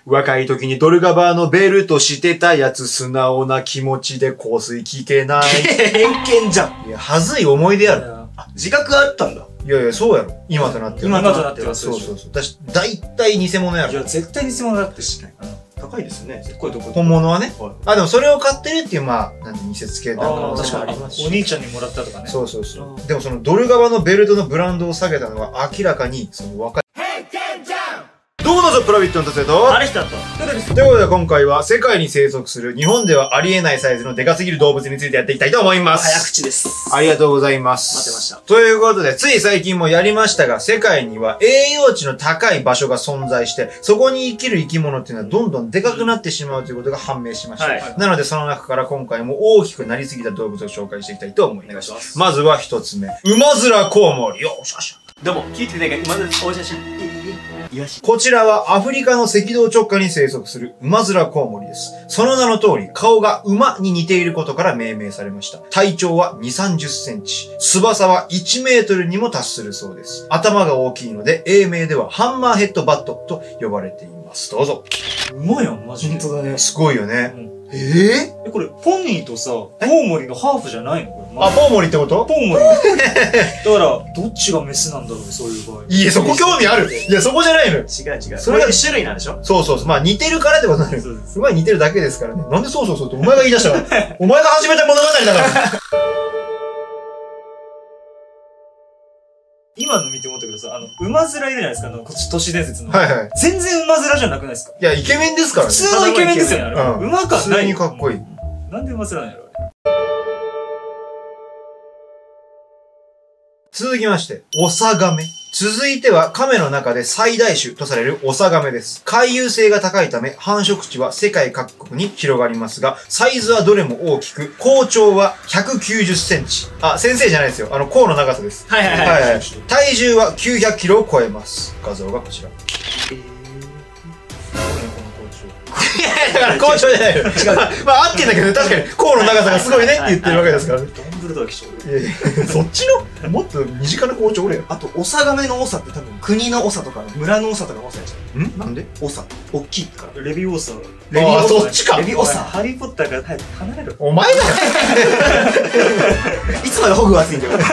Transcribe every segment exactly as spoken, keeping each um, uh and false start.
若い時にドルガバーのベルトしてたやつ、素直な気持ちで香水聞けない。 偏見じゃん。 いや、はずい思い出やろ。 あ、自覚があったんだ。 いやいや、そうやろ。今となっては。 今となってはそうそうそう。だし、大体偽物やろ。 いや、絶対偽物だってしない。 高いですね。 これどこ本物はね。 はいあ、でもそれを買ってるっていう、まあ、なんで見せつけたああ、 の確かに。 ありますし。 お兄ちゃんにもらったとかね。 そうそうそう。でもそのドルガバのベルトのブランドを下げたのは明らかに、その若い。どうもどうぞ、プラビットの達也と。 あれ人だと。 ということで今回は世界に生息する日本ではありえないサイズのデカすぎる動物についてやっていきたいと思います。 早口です。 ありがとうございます。 待ってました。 ということで、つい最近もやりましたが、世界には栄養値の高い場所が存在して、そこに生きる生き物っていうのはどんどんでかくなってしまうということが判明しました。 はいなのでその中から今回も大きくなりすぎた動物を紹介していきたいと思います。 お願いします。 まずは一つ目。ウマズラコウモリ。よっしゃしゃ。 どうも、聞いててね、まず、お写真。イワシ。 こちらはアフリカの赤道直下に生息するウマズラコウモリです。その名の通り、顔が馬に似ていることから命名されました。体長はに、さんじゅっセンチ。翼はいちメートルにも達するそうです。頭が大きいので、英名ではハンマーヘッドバットと呼ばれています。どうぞ。 うまいやん、マジで。 だね。 すごいよね。 うんえええ、これ、ポニーとさ、コウモリのハーフじゃないのこれ。 あ、ポウモリってことポウモリ。だから、どっちがメスなんだろうね、そういう場合。 いや、そこ興味ある。いや、そこじゃないのよ。 違う違う。 それがそれが種類なんでしょ？ そうそうそう。まあ似てるからってことなのよ。 そうです。 馬に似てるだけですからね。なんでそうそうそうってお前が言い出したから。お前が始めた物語だから。 今の見て思ったけどさ、あの、馬面いるじゃないですか、あの、こっち都市伝説の。 はいはい。 全然馬面じゃなくないですか？ いや、イケメンですからね。 普通のイケメンですよね、あれ。 うん馬感ない。 普通にかっこいい。 なんで馬面なんやろ、あれ。 続きまして、オサガメ。続いては亀の中で最大種とされるオサガメです。回遊性が高いため繁殖地は世界各国に広がりますが、サイズはどれも大きく、高長はひゃくきゅうじゅっセンチ。あ、先生じゃないですよ。あの、甲の長さです。 はいはいはい。 はいはい。体重はきゅうひゃくキロを超えます。画像がこちら。だから校長じゃないよ。違う。まあ合ってんだけどね、確かに甲の長さがすごいねって言ってるわけですからね。 ドンブルドア貴重。 いやいやそっちのもっと身近な校長おれよ。 あと、オサガメのオサって多分、国のオサとか、村のオサとかのオサでしんなんでょ。オサ。大きいから。 レビオーサー。 レビオあーそっちかレビオサ。 ハリーポッターから早く離れろ。 お前だよいつまでホグワーツいんだよ。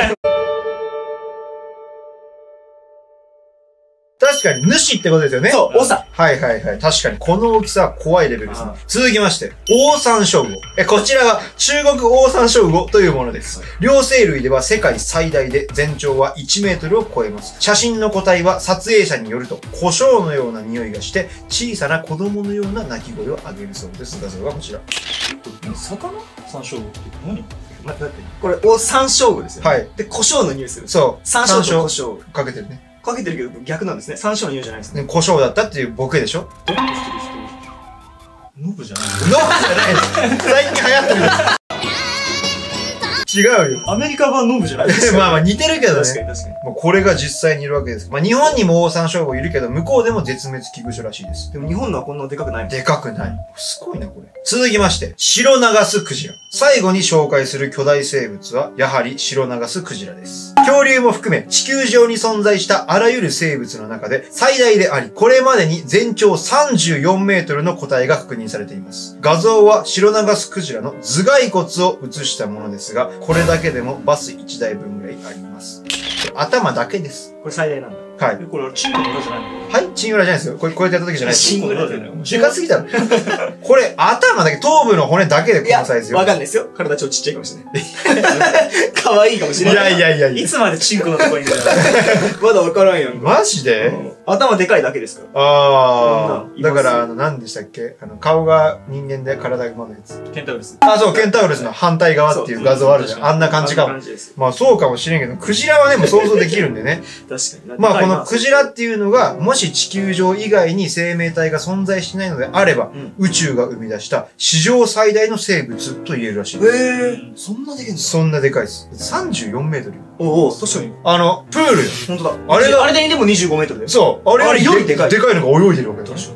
確かに、主ってことですよね。 そう、オサ。 はいはいはい。確かに、この大きさは怖いレベルですね。続きまして、オオサンショウウオ。え、こちらは中国オオサンショウウオというものです。両生類では世界最大で全長はいちメートルを超えます。写真の個体は撮影者によると、胡椒のような匂いがして、小さな子供のような鳴き声を上げるそうです。画像がこちら。 魚山椒って何？ 待って待って。これ、オサンショウウオですよね。 はい。 で、胡椒の匂いする。 そう。 山椒と胡椒。 かけてるね。 かけてるけど逆なんですね。山椒の匂いじゃないですね。 ね、胡椒だったっていうボケでしょ？ ドンとしてる人。ノブじゃないノブじゃないです。最近流行ってるやつ。違うよ。 アメリカ版ノブじゃないですか。 まあまあ似てるけどね。 確かに確かに。 もうこれが実際にいるわけです。まあ日本にもオオサンショウウオいるけど、向こうでも絶滅危惧種らしいです。 でも日本のはこんなでかくないもん。 でかくない。すごいな、これ。続きまして、シロナガスクジラ。最後に紹介する巨大生物は、やはりシロナガスクジラです。恐竜も含め、地球上に存在したあらゆる生物の中で最大であり、これまでに全長さんじゅうよんメートルの個体が確認されています。画像はシロナガスクジラの頭蓋骨を写したものですが、これだけでもバスいちだいぶんぐらいあります。頭だけです。 これ最大なんだ。 はい。 え、これチンコの裏じゃないの？ はいチン裏じゃないですよ。これ、こうやってやった時じゃないです。 チンコの裏じゃないの？ でかすぎだろ。これ、頭だけ、頭部の骨だけでこいや、 のサイズよ。 わかんないですよ。体超ちっちゃいかもしれない。可愛いかもしれない。 いやいやいやいや。 いつまでチンコのとこにいるんだよ。 まだわからんやんか。 マジで、 うん頭でかいだけですから。 ああ。 そんなんいますだから、あの、何でしたっけあの、顔が人間で体が馬のやつ。 ケンタウルス。 あ、そう、ケンタウルスの反対側っていう画像あるじゃん。あんな感じかもあんな。感じです。 まあ、そうかもしれんけど、クジラはね、もう想像できるんでね。 確かに。 まあ、このクジラっていう。 いうのが、もし地球上以外に生命体が存在しないのであれば、 うん宇宙が生み出した史上最大の生物と言えるらしいです。 へえ。そんなでけんの？ そんなでかいです。さんじゅうよんメートルよ。 おお、確かに。 あの、プールよ。 ほんとだ。 あれがあれででもにじゅうごメートルだよ。 そう。あれよりあれよりでかいでかいのが泳いでるわけだ。 確かに確かに。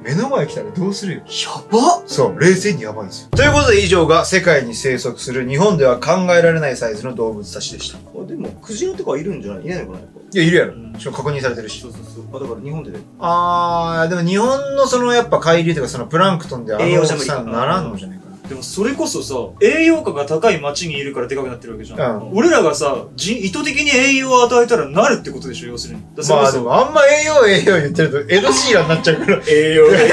目の前来たらどうするよ。 やばっ。 そう、冷静にやばいんですよ。ということで以上が世界に生息する日本では考えられないサイズの動物たちでした。 あ、でも、クジラとかいるんじゃないいないのかなやっぱ。 いや、いるやろ。 うんしかも確認されてるし。 そうそうそう。あ、だから日本でね。 あー、でも日本のそのやっぱ海流とかそのプランクトンであの大き栄養じゃ無理かさにならんのじゃないかな。 でもそれこそさ、栄養価が高い町にいるからでかくなってるわけじゃん。 うん俺らがさ、じ意図的に栄養を与えたらなるってことでしょ、要するに。だからまあそれこでもあんま栄養栄養言ってるとエドシーランになっちゃうから。 栄養、栄養、栄養、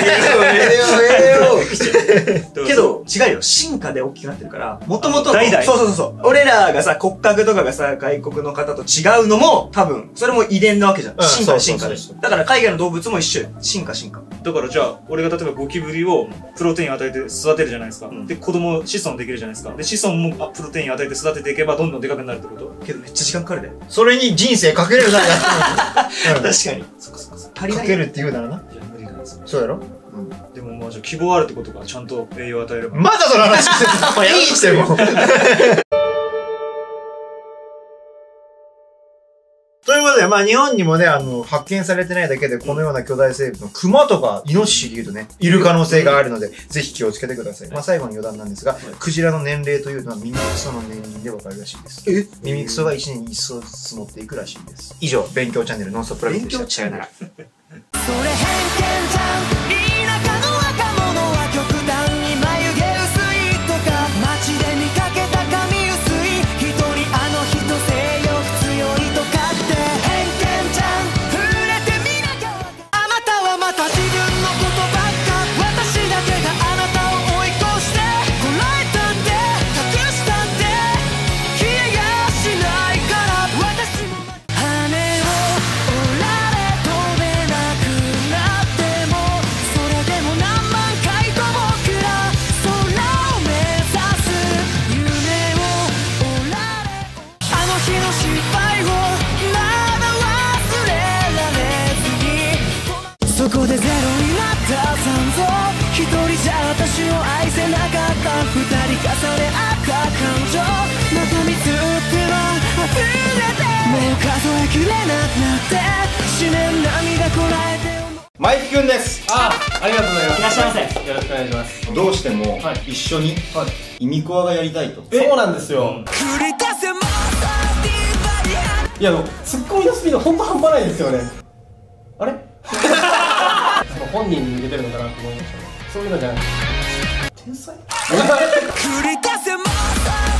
そけど、違うよ。進化で大きくなってるから、もともと、 代々 そうそうそうそう。俺らがさ、骨格とかがさ、外国の方と違うのも、多分、それも遺伝なわけじゃん。 うん進化で進そうそうそう化で。だから海外の動物も一緒よ。進化進化。 だからじゃあ、俺が例えばゴキブリをプロテイン与えて育てるじゃないですか。 うんで、子供、子孫できるじゃないですか。で、子孫もあプロテイン与えて育てていけばどんどんでかくなるってことけどめっちゃ時間かかるで。 それに人生かけれるならやって確かに。 みる。 そっかそっかそっうん。かけるって言うならな。 いや、無理なんですよ。 そうやろでもまあじゃあ希望あるってことか。ちゃんと栄養を与えれば。 まだその話してる。いいしてもう。ということで、まあ日本にもね、あの、発見されてないだけでこのような巨大生物の熊とかイノシシで言うとね、いる可能性があるので、ぜひ気をつけてください。まあ最後に余談なんですが、クジラの年齢というのは耳クソの年輪でわかるらしいです。 え耳クソがいちねんにいっそうずつ持っていくらしいです。以上、勉強チャンネルノンストップラビットでした。 勉強チャンネルそれ偏見じゃん田舎の若者は極端に眉毛薄いとか街で見かけた髪薄い人にあの人性欲強いとかって偏見じゃん触れてみなきゃわかんあなたはまた自分のことばっか私だけがあなたを追い越してこらえたって隠したって消えやしないから私もまた羽を折られ飛べなくなってもそれでも何万回と僕ら空を目指す夢を折られあの日の失敗をまだ忘れられずにそこでゼロになった残像一人じゃ私を愛せなかった二人重ね合った感情また見つっては溢れてもう数えきれなくなって思念涙こらえてマイキくんです。 あ、ありがとうございます。 いらっしゃいませ。 よろしくお願いします。 どうしてもはい一緒にはい。 イミコアがやりたいと。 そうなんですよ。 繰り出せもいや、あの、ツッコミのスピードほんと半端ないですよね。あれその本人に向けてるのかなと思いましたね。そういうのじゃなくて。天才繰り出せも